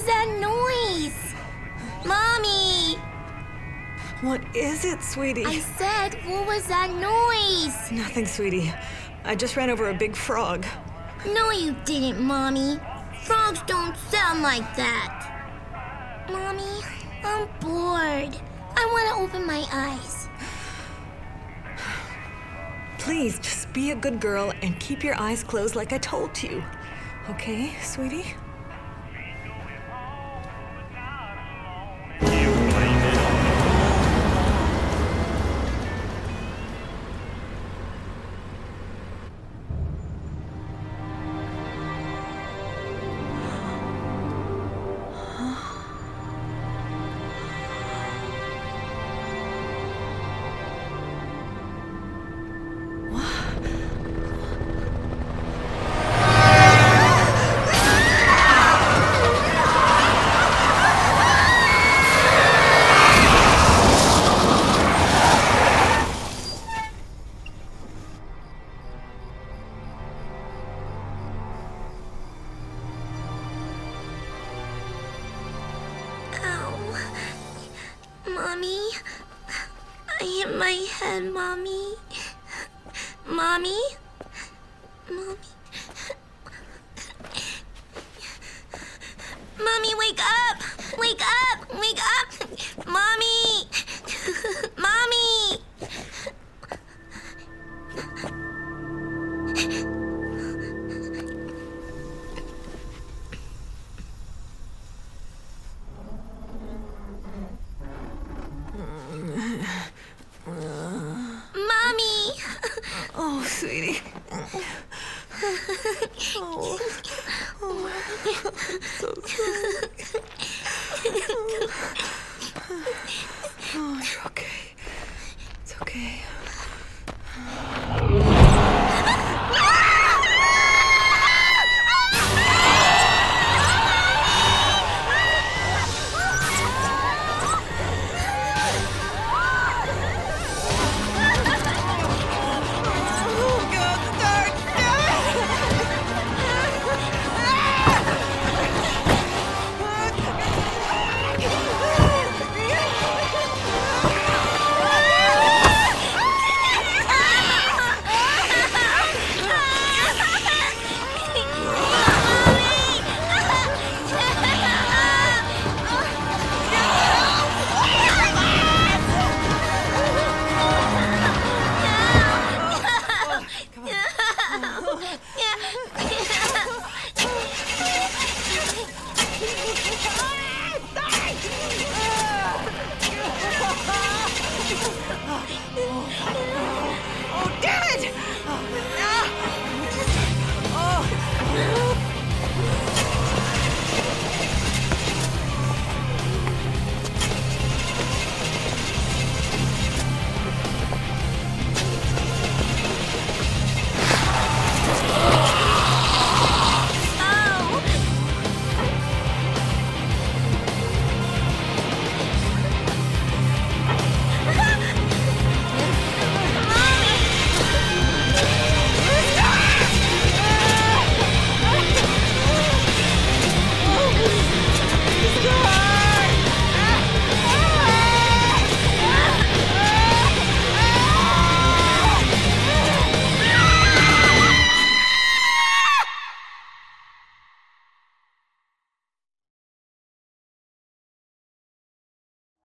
was that noise? Mommy! What is it, sweetie? I said, what was that noise? Nothing, sweetie. I just ran over a big frog. No, you didn't, Mommy. Frogs don't sound like that. Mommy, I'm bored. I want to open my eyes. Please, just be a good girl and keep your eyes closed like I told you. Okay, sweetie? Mommy, I hit my head, Mommy. Mommy? Mommy? Mommy, wake up! Wake up! Wake up! Mommy! Mommy! Mommy! Oh, sweetie. Oh, so sorry. Oh, you're okay. It's okay.